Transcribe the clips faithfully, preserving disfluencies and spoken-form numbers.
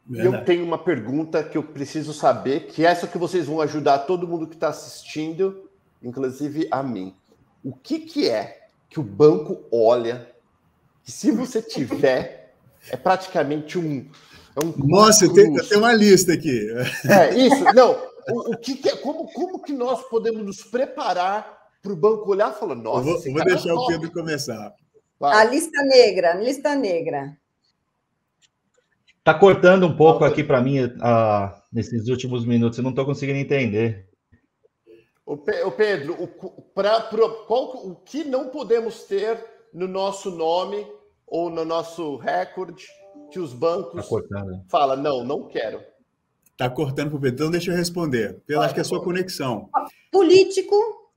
E eu tenho uma pergunta que eu preciso saber, que é essa que vocês vão ajudar todo mundo que está assistindo, inclusive a mim. O que, que é que o banco olha, que se você tiver, é praticamente um... É um Nossa, eu tenho, eu tenho uma lista aqui. É, isso. Não, o, o que, que é... Como, como que nós podemos nos preparar para o banco olhar e falar, nossa, eu vou, esse vou cara deixar é o top. Pedro começar. Vai. A lista negra, lista negra. Tá cortando um pouco aqui para mim uh, nesses últimos minutos, eu não estou conseguindo entender. O Pedro, o, pra, pra, qual, o que não podemos ter no nosso nome ou no nosso recorde que os bancos tá falam, não, não quero. Tá cortando pro Pedro, então deixa eu responder. Eu acho que é a sua conexão. Político.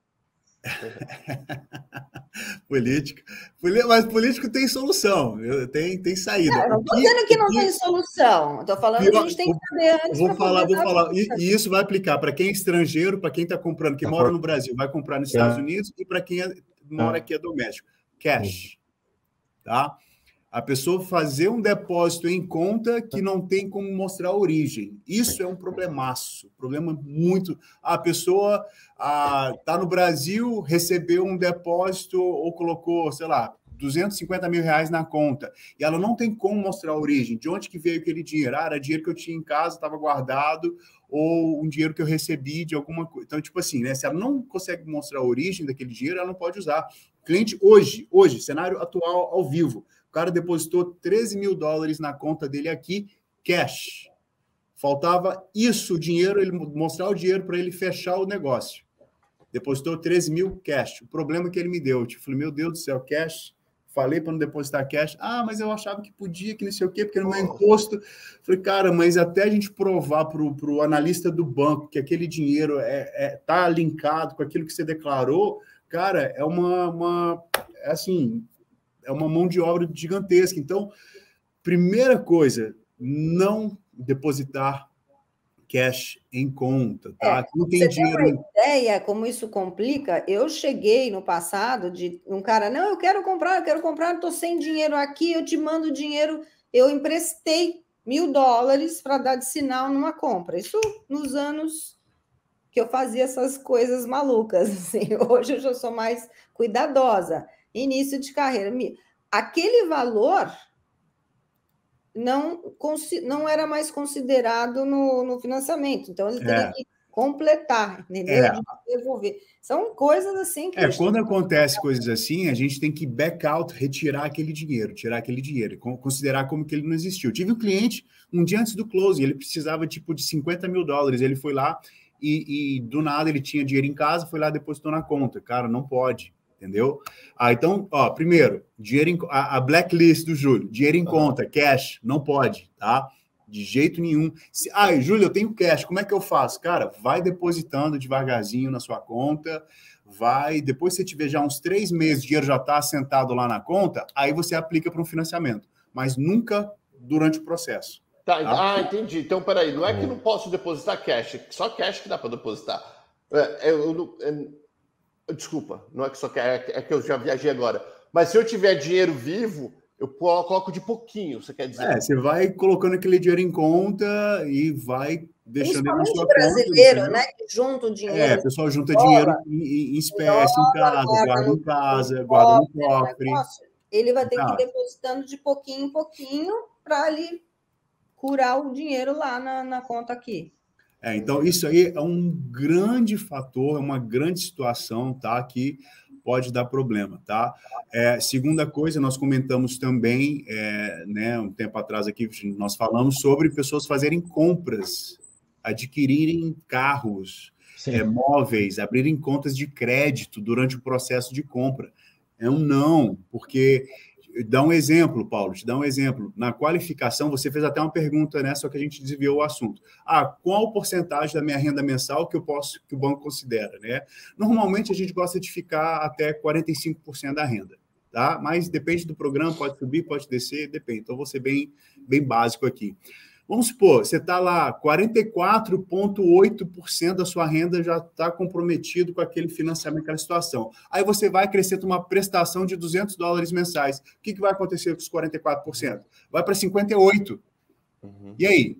Político. Mas político tem solução, tem, tem saída. Não, eu não estou dizendo que não que... tem solução. Estou falando pior, que a gente tem que saber antes. Vou falar, vou falar. E, e isso vai aplicar para quem é estrangeiro, para quem está comprando, que tá mora por... no Brasil, vai comprar nos é. Estados Unidos, e para quem é, mora é. aqui é doméstico. Cash. Tá? A pessoa fazer um depósito em conta que não tem como mostrar a origem. Isso é um problemaço. Problema muito... A pessoa está no Brasil, recebeu um depósito ou colocou, sei lá, duzentos e cinquenta mil reais na conta. E ela não tem como mostrar a origem. De onde que veio aquele dinheiro? Ah, era dinheiro que eu tinha em casa, estava guardado, ou um dinheiro que eu recebi de alguma coisa. Então, tipo assim, né? Se ela não consegue mostrar a origem daquele dinheiro, ela não pode usar. Cliente, hoje, hoje, cenário atual, ao vivo, o cara depositou treze mil dólares na conta dele aqui, cash. Faltava isso, o dinheiro, ele mostrar o dinheiro para ele fechar o negócio. Depositou treze mil cash. O problema que ele me deu, eu falei, meu Deus do céu, cash. Falei para não depositar cash. Ah, mas eu achava que podia, que não sei o quê, porque no meu imposto. Falei, cara, mas até a gente provar para o analista do banco que aquele dinheiro é, é, tá linkado com aquilo que você declarou, cara, é uma, uma é assim, é uma mão de obra gigantesca. Então, primeira coisa, não depositar cash em conta, tá? É, não tem você dinheiro... tem uma ideia como isso complica? Eu cheguei no passado de um cara, não, eu quero comprar, eu quero comprar, estou sem dinheiro aqui, eu te mando dinheiro, eu emprestei mil dólares para dar de sinal numa compra. Isso nos anos que eu fazia essas coisas malucas, assim. Hoje eu já sou mais cuidadosa. Início de carreira. Aquele valor não, não era mais considerado no, no financiamento. Então, ele teria é. que completar, entendeu? É. Devolver. São coisas assim que... É, quando tem... acontece coisas assim, a gente tem que back out, retirar aquele dinheiro, tirar aquele dinheiro, considerar como que ele não existiu. Eu tive um cliente, um dia antes do close, ele precisava tipo de cinquenta mil dólares, ele foi lá e, e do nada ele tinha dinheiro em casa, foi lá e depositou na conta. Cara, não pode. Entendeu? Ah, então, ó, primeiro, dinheiro em, a, a blacklist do Júlio, dinheiro em conta, cash, não pode, tá? De jeito nenhum. Se, ah, Júlio, eu tenho cash, como é que eu faço? Cara, vai depositando devagarzinho na sua conta, vai, depois que você tiver já uns três meses, o dinheiro já está assentado lá na conta, aí você aplica para um financiamento, mas nunca durante o processo. Tá, tá? Ah, entendi. Então, peraí, não é que não posso depositar cash, só cash que dá para depositar. É, eu, eu, Desculpa, não é que só quer, é que eu já viajei agora. Mas se eu tiver dinheiro vivo, eu coloco de pouquinho, você quer dizer? É, você vai colocando aquele dinheiro em conta e vai deixando ele na sua brasileiro, conta, né? Que junta o dinheiro. É, o pessoal junta dinheiro em, em espécie, em casa, guarda em casa, guarda no cofre. Ele vai ter que ir depositando de pouquinho em pouquinho para ele curar o dinheiro lá na, na conta aqui. É, então, isso aí é um grande fator, é uma grande situação, tá? Que pode dar problema, tá? É, segunda coisa, nós comentamos também, é, né, um tempo atrás aqui, nós falamos sobre pessoas fazerem compras, adquirirem carros, é, móveis, abrirem contas de crédito durante o processo de compra. É um não, porque... Dá um exemplo, Paulo, te dá um exemplo. Na qualificação, você fez até uma pergunta, né? Só que a gente desviou o assunto. Ah, qual porcentagem da minha renda mensal que eu posso, que o banco considera, né? Normalmente a gente gosta de ficar até quarenta e cinco por cento da renda, tá? Mas depende do programa, pode subir, pode descer, depende. Então, vou ser bem, bem básico aqui. Vamos supor, você está lá, quarenta e quatro vírgula oito por cento da sua renda já está comprometido com aquele financiamento, aquela situação. Aí você vai acrescentar uma prestação de duzentos dólares mensais. O que, que vai acontecer com os quarenta e quatro por cento? Vai para cinquenta e oito por cento. Uhum. E aí?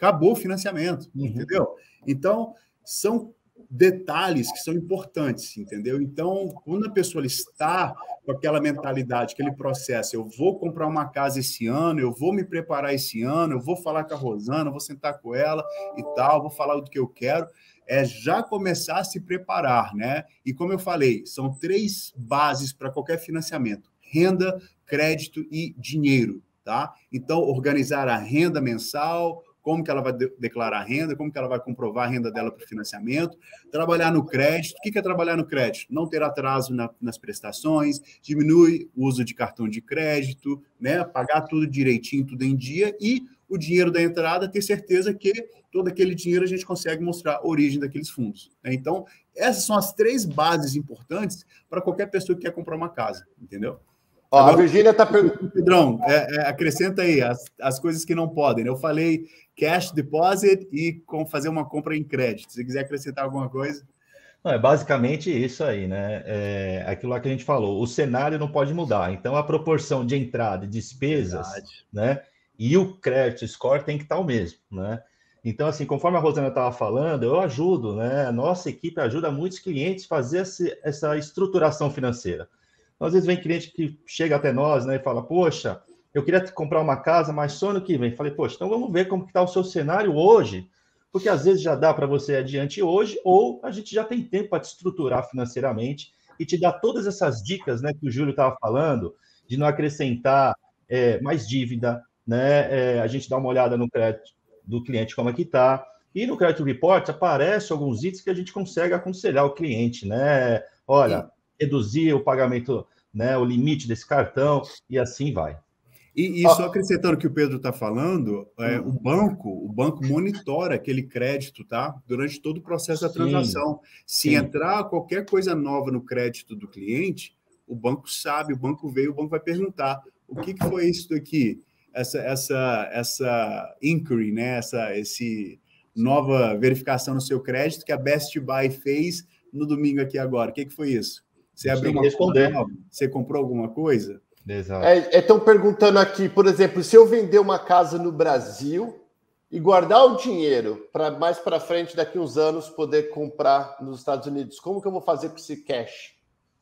acabou o financiamento, Uhum. entendeu? Então, são detalhes que são importantes, entendeu? Então, quando a pessoa está com aquela mentalidade, aquele processo, eu vou comprar uma casa esse ano, eu vou me preparar esse ano, eu vou falar com a Rosana, eu vou sentar com ela e tal, vou falar do que eu quero, é já começar a se preparar, né? E como eu falei, são três bases para qualquer financiamento: renda, crédito e dinheiro, tá? Então, organizar a renda mensal, como que ela vai de- declarar a renda, como que ela vai comprovar a renda dela para o financiamento, trabalhar no crédito. O que que é trabalhar no crédito? Não ter atraso na- nas prestações, diminui o uso de cartão de crédito, né? Pagar tudo direitinho, tudo em dia, e o dinheiro da entrada, ter certeza que todo aquele dinheiro a gente consegue mostrar a origem daqueles fundos, né? Então, essas são as três bases importantes para qualquer pessoa que quer comprar uma casa, entendeu? Ó, Agora, a Virgínia está perguntando. Pedrão, é, é, acrescenta aí as, as coisas que não podem, né? Eu falei cash deposit e com fazer uma compra em crédito. Se quiser acrescentar alguma coisa. Não, é basicamente isso aí, né? É aquilo lá que a gente falou, o cenário não pode mudar. Então, a proporção de entrada e despesas, Verdade. né? E o credit score tem que estar o mesmo, né? Então, assim, conforme a Rosana estava falando, eu ajudo, né? A nossa equipe ajuda muitos clientes a fazer esse, essa estruturação financeira. Então, às vezes vem cliente que chega até nós, né, e fala, poxa, eu queria comprar uma casa, mas só ano que vem. Falei, poxa, então vamos ver como está o seu cenário hoje, porque às vezes já dá para você adiante hoje, ou a gente já tem tempo para te estruturar financeiramente e te dar todas essas dicas, né, que o Júlio estava falando, de não acrescentar é, mais dívida, né? É, a gente dá uma olhada no crédito do cliente, como é que está. E no Credit Report aparece alguns itens que a gente consegue aconselhar o cliente, né? Olha, reduzir o pagamento, né, o limite desse cartão, e assim vai. E, e só acrescentando o que o Pedro está falando, é, Hum. o banco, o banco monitora aquele crédito, tá? Durante todo o processo da Sim, transação. Se sim. entrar qualquer coisa nova no crédito do cliente, o banco sabe, o banco veio, o banco vai perguntar: o que, que foi isso daqui? Essa, essa, essa inquiry, né? Essa esse nova verificação no seu crédito que a Best Buy fez no domingo aqui agora. O que, que foi isso? Você A gente abriu tem que uma responder. conta nova? Você comprou alguma coisa? Exato. Estão é, perguntando aqui, por exemplo, se eu vender uma casa no Brasil e guardar o dinheiro para mais para frente, daqui uns anos, poder comprar nos Estados Unidos, como que eu vou fazer com esse cash?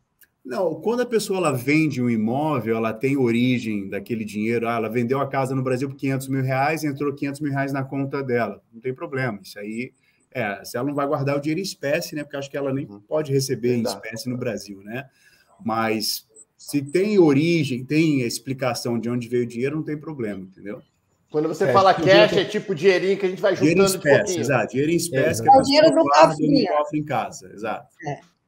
Não, quando a pessoa ela vende um imóvel, ela tem origem daquele dinheiro, ah, ela vendeu a casa no Brasil por quinhentos mil reais, entrou quinhentos mil reais na conta dela, não tem problema, isso aí, é, se ela não vai guardar o dinheiro em espécie, né, porque acho que ela nem Uhum. pode receber Verdade. em espécie no Brasil, né, mas se tem origem, tem explicação de onde veio o dinheiro, não tem problema, entendeu? Quando você É, fala inclusive, cash, eu tô- é tipo dinheirinho que a gente vai Dinheiro em juntando de espécie, pouquinho. exato, dinheiro em espécie É, que a É o dinheiro pessoa do guarda no cofrinho. cofre em casa, exato.